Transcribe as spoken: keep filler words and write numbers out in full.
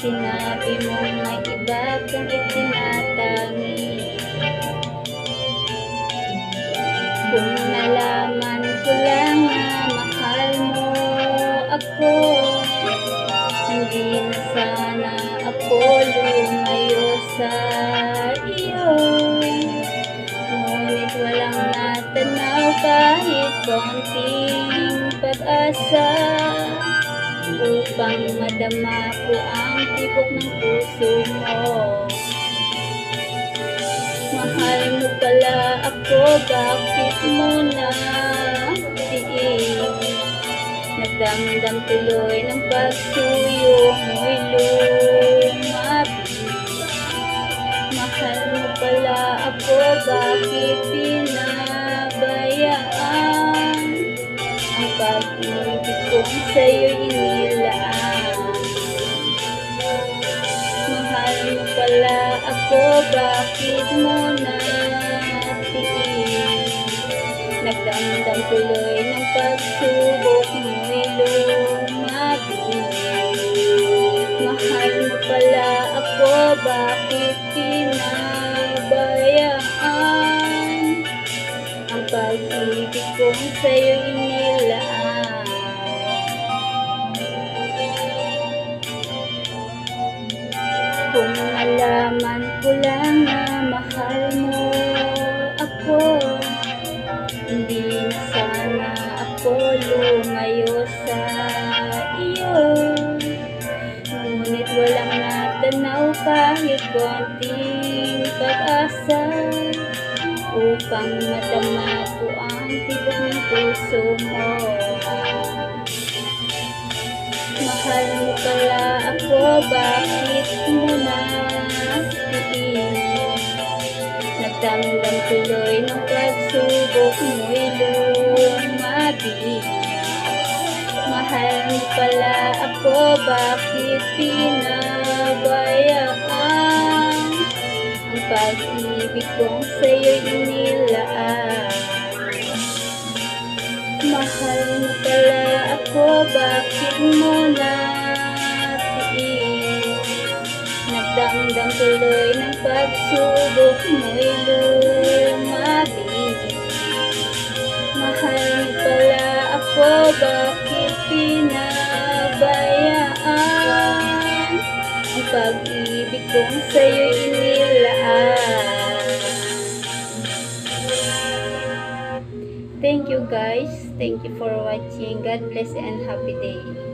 sinabi mo may iba kang itinatangi. Kung nalaman ko lang na mahal mo ako, hindi na sana ako lumayo sa iyo. Ngunit walang natanaw kahit konting pag-asa, upang madama ko ang tibok ng puso mo. Mahal mo pala ako, bakit mo natiis? Nagdamdam tuloy ng pagsuyo mo'y lumapit. Mahal mo pala ako, bakit pinabayaan ang pag-ibig kong sa'yo'y inilaan? Mahal mo pala ako, bakit mo natiis? Nagdamdam tuloy ng pagsubok mo'y lumabis. Mahal mo pala ako, bakit pinabayaan ang pag-ibig kong sa'yo inilaan? Kung nalaman ko lang na mahal mo ako, hindi na sana ako lumayo sa iyo. Ngunit walang natanaw kahit konting pag-asa, upang madama ko ang tibok ng puso mo. Mahal mo pala ako, bakit mo natiis? Nagdamdam tuloy ng pagsubok mo'y lumabis. Mahal mo pala ako, bakit pinabayaan ang pag-ibig kong sa'yo'y inilaan? Mahal mo pala ako, bakit mo natiis? Nagdamdam tuloy ng pagsubok mo'y lumabis. Mahal mo pala ako, bakit pinabayaan ang pag-ibig kong sa'yo'y inilaan? Thank you guys. Thank you for watching. God bless and happy day.